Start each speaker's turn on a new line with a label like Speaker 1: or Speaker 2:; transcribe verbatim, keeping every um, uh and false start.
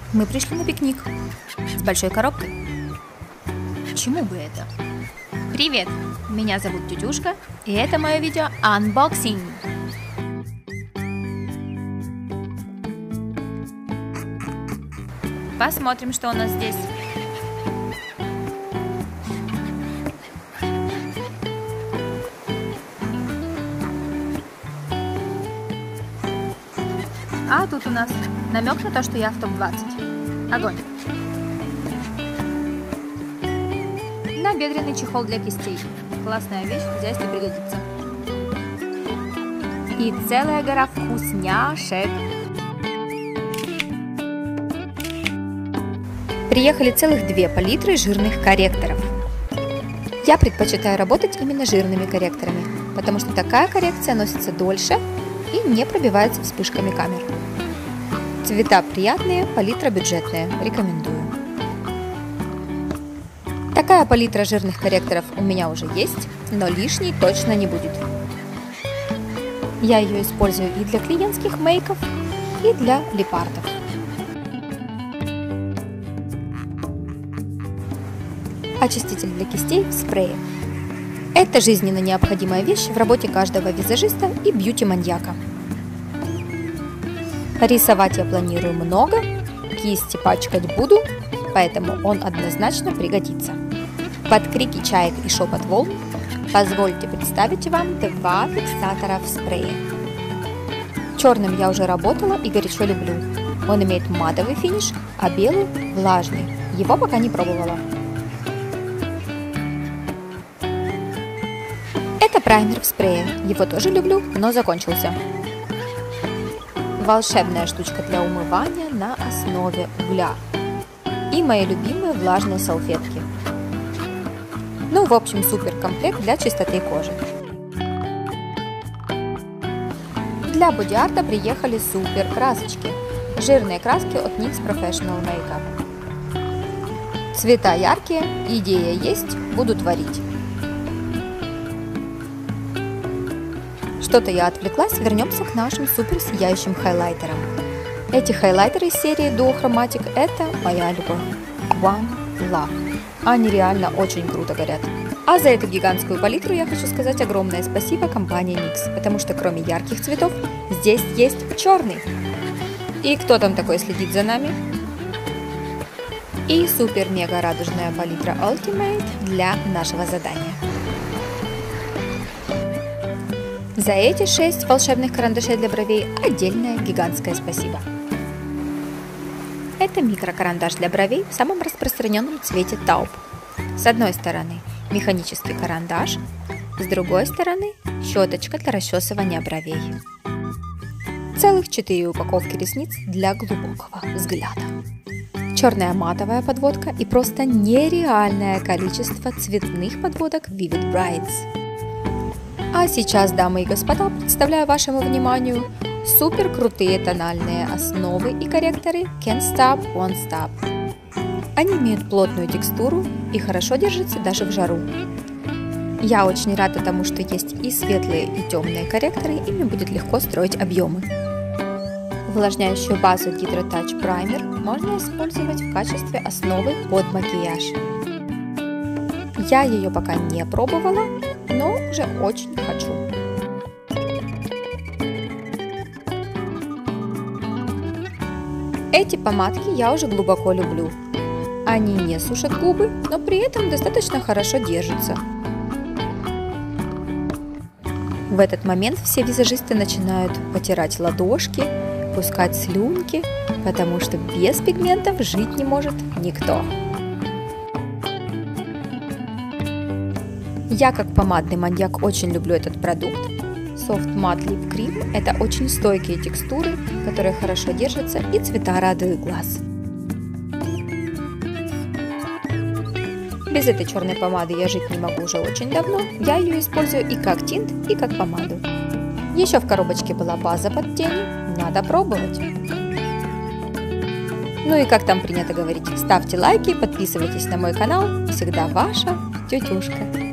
Speaker 1: Мы пришли на пикник с большой коробкой. Чему бы это? Привет! Меня зовут Тютюшка, и это мое видео unboxing. Посмотрим, что у нас здесь. А тут у нас намек на то, что я в топ двадцать. Огонь. Набедренный чехол для кистей. Классная вещь, здесь не пригодится. И целая гора вкусняшек. Приехали целых две палитры жирных корректоров. Я предпочитаю работать именно жирными корректорами, потому что такая коррекция носится дольше и не пробивается вспышками камер. Цвета приятные, палитра бюджетная. Рекомендую. Такая палитра жирных корректоров у меня уже есть, но лишней точно не будет. Я ее использую и для клиентских мейков, и для липартов. Очиститель для кистей в спрее. Это жизненно необходимая вещь в работе каждого визажиста и бьюти-маньяка. Рисовать я планирую много, кисти пачкать буду, поэтому он однозначно пригодится. Под крики чаек и шепот волн позвольте представить вам два фиксатора в спрее. Черным я уже работала и горячо люблю. Он имеет матовый финиш, а белый влажный. Его пока не пробовала. Это праймер в спрее. Его тоже люблю, но закончился. Волшебная штучка для умывания на основе угля. И мои любимые влажные салфетки. Ну, в общем, супер комплект для чистоты кожи. Для боди-арта приехали супер красочки. Жирные краски от никс Professional Makeup. Цвета яркие, идея есть, буду творить. Что-то я отвлеклась, вернемся к нашим супер сияющим хайлайтерам. Эти хайлайтеры из серии Duo Chromatic – это моя любовь. One Love. Они реально очень круто горят. А за эту гигантскую палитру я хочу сказать огромное спасибо компании никс, потому что кроме ярких цветов, здесь есть черный. И кто там такой следит за нами? И супер-мега радужная палитра Ultimate для нашего задания. За эти шесть волшебных карандашей для бровей отдельное гигантское спасибо. Это микрокарандаш для бровей в самом распространенном цвете тауп. С одной стороны механический карандаш, с другой стороны щеточка для расчесывания бровей. Целых четыре упаковки ресниц для глубокого взгляда. Черная матовая подводка и просто нереальное количество цветных подводок Vivid Brights. А сейчас, дамы и господа, представляю вашему вниманию супер крутые тональные основы и корректоры Can't Stop, Won't Stop. Они имеют плотную текстуру и хорошо держатся даже в жару. Я очень рада тому, что есть и светлые, и темные корректоры, ими будет легко строить объемы. Увлажняющую базу Hydro Touch Primer можно использовать в качестве основы под макияж. Я ее пока не пробовала, но уже очень хочу. Эти помадки я уже глубоко люблю. Они не сушат губы, но при этом достаточно хорошо держатся. В этот момент все визажисты начинают потирать ладошки, пускать слюнки, потому что без пигментов жить не может никто. Я как помадный маньяк очень люблю этот продукт. Soft Matte Lip Cream – это очень стойкие текстуры, которые хорошо держатся и цвета радуют глаз. Без этой черной помады я жить не могу уже очень давно. Я ее использую и как тинт, и как помаду. Еще в коробочке была база под тени. Надо пробовать. Ну и как там принято говорить, ставьте лайки, подписывайтесь на мой канал. Всегда ваша Тютюшка.